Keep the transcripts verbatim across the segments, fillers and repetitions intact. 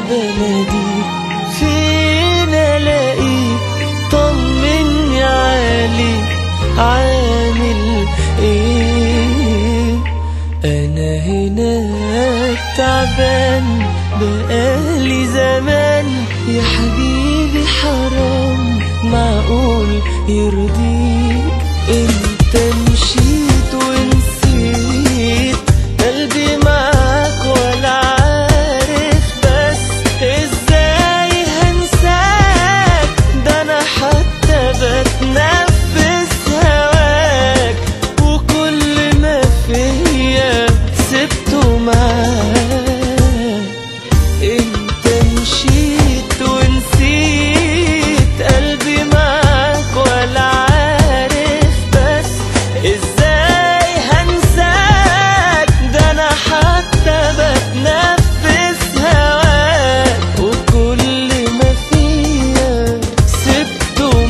بناديك فين الاقيك طمني عليك عامل ايه. انا هنا تعبان بقالي زمان يا حبيبي حرام معقول يرضيك. انت مشيت ونسيت قلبي معاك ولا عارف بس ازاي هنساك. ده انا حتى بتنفس هواك وكل ما فيا سبته معاك. انت مشيت ونسيت قلبي معاك ولا عارف بس ازاي هنساك. ده انا حتى بتنفس هواك وكل ما فيا سبته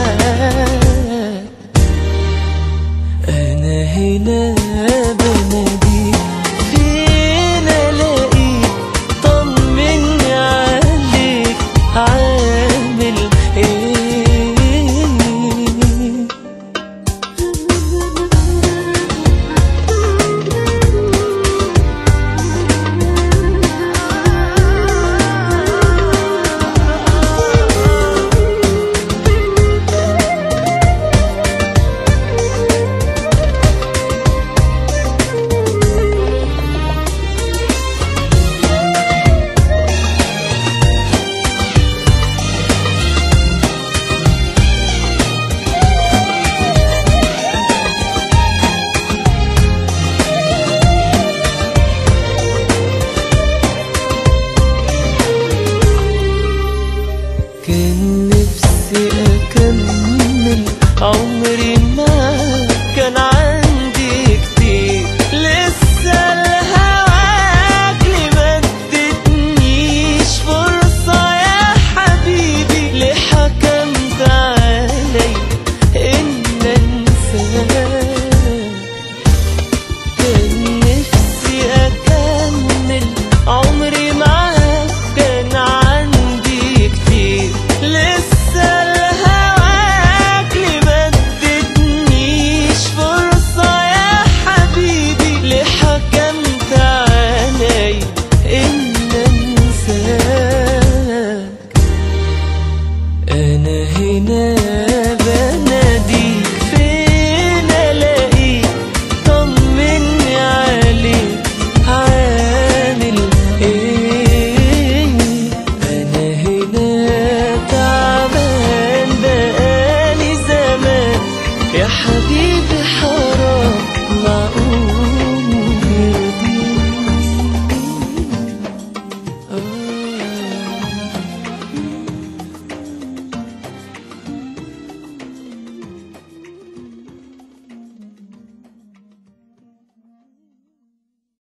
معاك. انا هنا بناديك